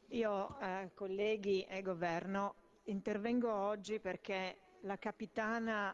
Io, colleghi e governo, intervengo oggi perché la capitana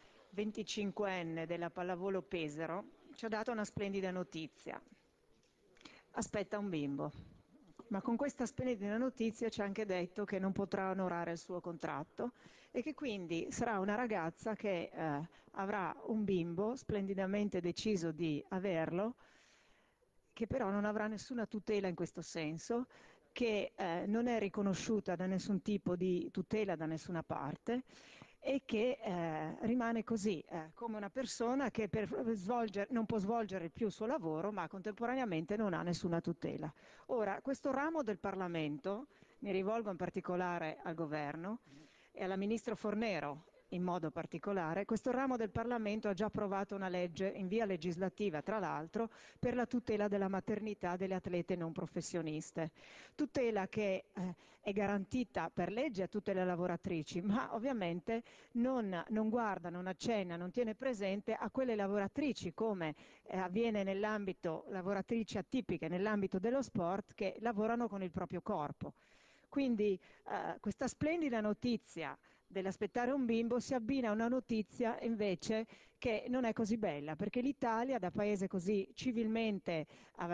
25enne della pallavolo Pesaro ci ha dato una splendida notizia. Aspetta un bimbo, ma con questa splendida notizia ci ha anche detto che non potrà onorare il suo contratto e che quindi sarà una ragazza che avrà un bimbo splendidamente deciso di averlo, che però non avrà nessuna tutela in questo senso, che non è riconosciuta da nessun tipo di tutela da nessuna parte e che rimane così, come una persona che non può svolgere più il suo lavoro, ma contemporaneamente non ha nessuna tutela. Ora, questo ramo del Parlamento, mi rivolgo in particolare al governo e alla ministro Fornero in modo particolare, questo ramo del Parlamento ha già approvato una legge in via legislativa, tra l'altro, per la tutela della maternità delle atlete non professioniste. Tutela che è garantita per legge a tutte le lavoratrici, ma ovviamente non guarda, non accenna, non tiene presente a quelle lavoratrici, come avviene nell'ambito, lavoratrici atipiche nell'ambito dello sport, che lavorano con il proprio corpo. Quindi questa splendida notizia dell'aspettare un bimbo si abbina a una notizia invece che non è così bella, perché l'Italia, da paese così civilmente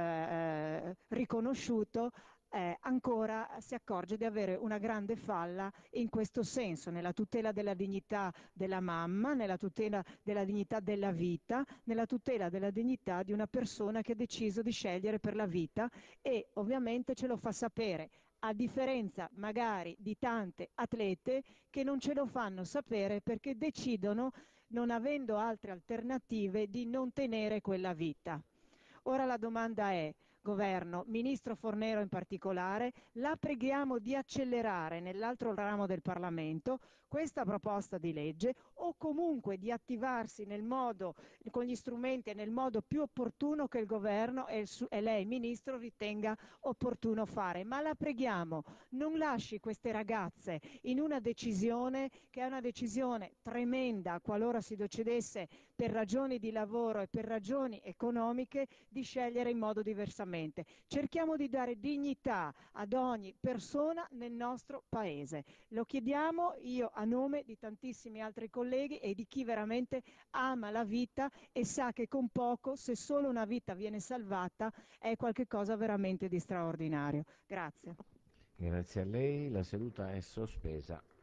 riconosciuto, ancora si accorge di avere una grande falla in questo senso, nella tutela della dignità della mamma, nella tutela della dignità della vita, nella tutela della dignità di una persona che ha deciso di scegliere per la vita e ovviamente ce lo fa sapere, a differenza magari di tante atlete che non ce lo fanno sapere perché decidono, non avendo altre alternative, di non tenere quella vita. Ora la domanda è, governo, ministro Fornero in particolare, la preghiamo di accelerare nell'altro ramo del Parlamento questa proposta di legge o comunque di attivarsi nel modo, con gli strumenti e nel modo più opportuno che il governo e lei, ministro, ritenga opportuno fare. Ma la preghiamo, non lasci queste ragazze in una decisione che è una decisione tremenda qualora si decidesse per ragioni di lavoro e per ragioni economiche di scegliere in modo diversamente. Cerchiamo di dare dignità ad ogni persona nel nostro paese. Lo chiediamo io a nome di tantissimi altri colleghi e di chi veramente ama la vita e sa che con poco, se solo una vita viene salvata, è qualcosa veramente di straordinario. Grazie. Grazie a lei, la seduta è sospesa.